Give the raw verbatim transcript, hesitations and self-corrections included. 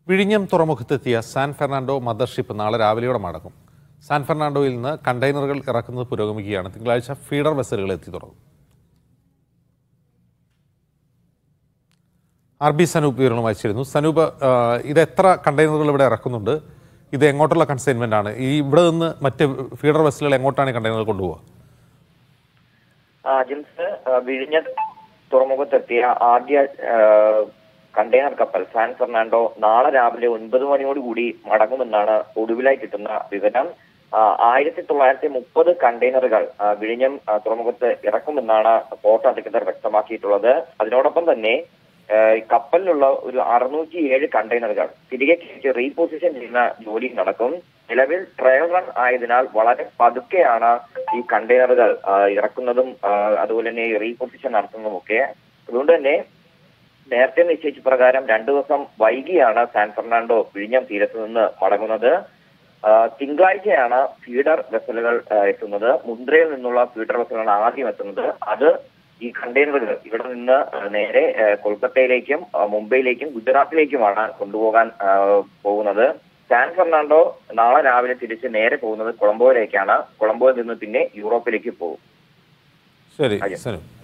വിഴിഞ്ഞം തുറമുഖത്തെത്തിയ San Fernando mothership നാളെ രാവിലെയോടെ മടങ്ങും. സാൻ ഫെർണാണ്ടോയിൽ നിന്ന് കണ്ടെയ്നറുകൾ ഇറക്കുന്നത് പുരോഗമിക്കുകയാണ്. തിങ്കളാഴ്ച ഫീഡർ വെസലുകൾ എത്തി തുടങ്ങും. ആർ ബി സനൂപ് വിവരണം അയച്ചിരുന്നു. സനൂപ്, ഇത് എത്ര കണ്ടെയ്നറുകൾ ഇവിടെ ഇറക്കുന്നുണ്ട്? ഇത് എങ്ങോട്ടുള്ള കൺസൈൻമെന്റ് ആണ്? ഈ ഇവിടെ നിന്ന് മറ്റ് ഫീഡർ വെസലുകൾ എങ്ങോട്ടാണ് കണ്ടെയ്നറുകൾ കൊണ്ടുപോകുക? ജിംസ്, വിഴിഞ്ഞ തുറമുഖത്തെത്തിയ ആദ്യ കണ്ടെയ്നർ കപ്പൽ സാൻ ഫെർണാണ്ടോ നാളെ രാവിലെ ഒൻപത് മണിയോടുകൂടി മടങ്ങുമെന്നാണ് ഒടുവിലായി കിട്ടുന്ന വിവരം. ആയിരത്തി തൊള്ളായിരത്തി മുപ്പത് കണ്ടെയ്നറുകൾ വിഴിഞ്ഞം തുറമുഖത്ത് ഇറക്കുമെന്നാണ് പോർട്ട് അധികൃതർ വ്യക്തമാക്കിയിട്ടുള്ളത്. അതിനോടൊപ്പം തന്നെ കപ്പലിലുള്ള ഒരു അറുന്നൂറ്റി ഏഴ് കണ്ടെയ്നറുകൾ തിരികെ കയറ്റി റീപൊസിഷൻ ചെയ്യുന്ന ജോലി നടക്കും. നിലവിൽ ട്രയൽ റൺ ആയതിനാൽ വളരെ പതുക്കെയാണ് ഈ കണ്ടെയ്നറുകൾ ഇറക്കുന്നതും അതുപോലെ തന്നെ റീപൊസിഷൻ നടത്തുന്നതും ഒക്കെ. അതുകൊണ്ട് തന്നെ നേരത്തെ നിശ്ചയിച്ച പ്രകാരം രണ്ടു ദിവസം വൈകിയാണ് സാൻ ഫെർണാണ്ടോ വിഴിഞ്ഞം തീരത്ത് നിന്ന് മടങ്ങുന്നത്. തിങ്കളാഴ്ചയാണ് ഫീഡർ വെസലുകൾ എത്തുന്നത്. മുന്ദ്രയിൽ നിന്നുള്ള ഫീഡർ വെസലുകളാണ് ആദ്യം എത്തുന്നത്. അത് ഈ കണ്ടെയ്നറുകൾ ഇവിടെ നിന്ന് നേരെ കൊൽക്കത്തയിലേക്കും മുംബൈയിലേക്കും ഗുജറാത്തിലേക്കുമാണ് കൊണ്ടുപോകാൻ പോകുന്നത്. സാൻ ഫെർണാണ്ടോ നാളെ രാവിലെ തിരിച്ച് നേരെ പോകുന്നത് കൊളംബോയിലേക്കാണ്. കൊളംബോയിൽ നിന്ന് പിന്നെ യൂറോപ്പിലേക്ക് പോകും. ശരി.